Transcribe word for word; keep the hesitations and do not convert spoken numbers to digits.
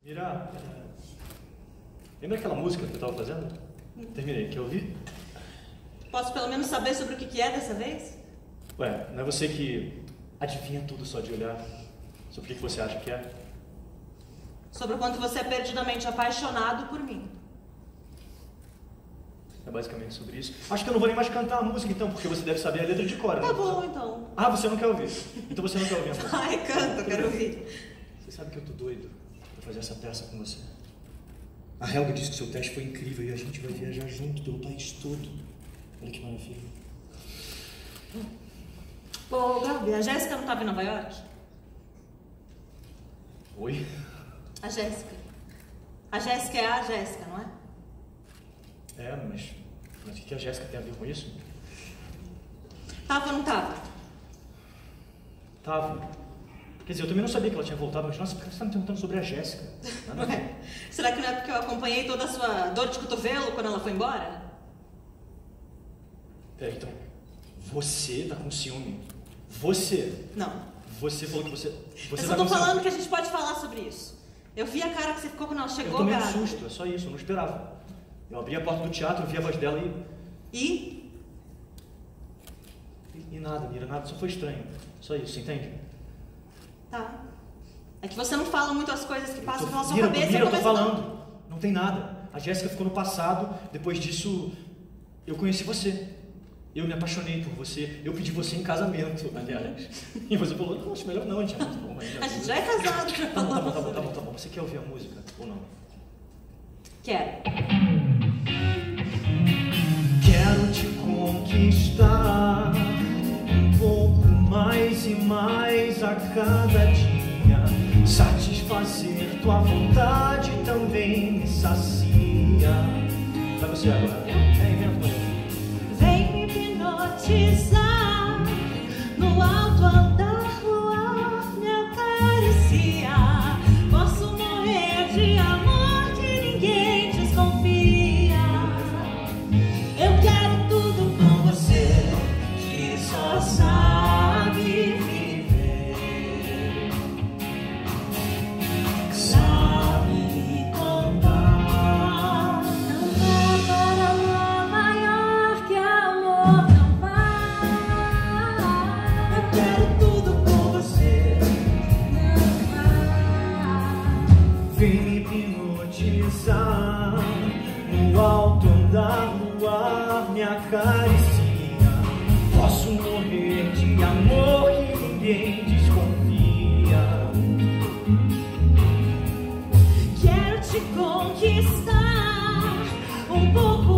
Mira, lembra aquela música que eu estava fazendo? Terminei, quer ouvir? Posso pelo menos saber sobre o que é dessa vez? Ué, não é você que adivinha tudo só de olhar? Sobre o que você acha que é? Sobre o quanto você é perdidamente apaixonado por mim. É basicamente sobre isso. Acho que eu não vou nem mais cantar a música então, porque você deve saber a letra de cor, né? Tá bom, então. Ah, você não quer ouvir? Então você não quer ouvir a música. Ai, canta, eu quero ouvir. Você sabe que eu tô doido pra fazer essa peça com você. A Helga disse que seu teste foi incrível e a gente vai viajar junto pelo país todo. Olha que maravilha. Ô, Gabi, a Jéssica não tava em Nova York? Oi? A Jéssica. A Jéssica é a Jéssica, não é? É, mas, mas o que a Jéssica tem a ver com isso? Tava ou não tava? Tava. Quer dizer, eu também não sabia que ela tinha voltado, mas nossa, por que você está me perguntando sobre a Jéssica? Nada a ver. Ué, será que não é porque eu acompanhei toda a sua dor de cotovelo quando ela foi embora? Peraí, então, você tá com ciúme? Você? Não. Você falou que você... você eu tá só tô com falando ciúme. que a gente pode falar sobre isso. Eu vi a cara que você ficou quando ela Eu chegou, tomei um Gabi. susto, é só isso, eu não esperava. Eu abri a porta do teatro, vi a voz dela e... E? E, e nada, Mira, nada, só foi estranho. Só isso, entende? Tá. É que você não fala muito as coisas que Eu passam tô- pela sua Mira, cabeça. Mira, e eu tô começa a- falando. Não tem nada. A Jéssica ficou no passado, depois disso eu conheci você. Eu me apaixonei por você, eu pedi você em casamento, aliás. E você falou, não, acho melhor não, a gente é muito bom. A gente já é casado. Tá bom, tá bom, tá bom, tá bom, tá bom. Você quer ouvir a música ou não? Quero. Quero te conquistar um pouco mais e mais a cada dia. Satisfazer tua vontade também me sacia. Vai você agora. É, inventa uma. Vem me hipnotizar, no alto andar, luar me acaricia. Posso morrer de amor que ninguém desconfia. Eu quero tudo com você, que só sabe viver, sabe contar. Não vá para Nova York, amor, não vá. Eu quero tudo com você, não vá. Vem me hipnotizar, no alto andar, luar me acaricia. Posso morrer de amor que ninguém desconfia. Quero te conquistar um pouco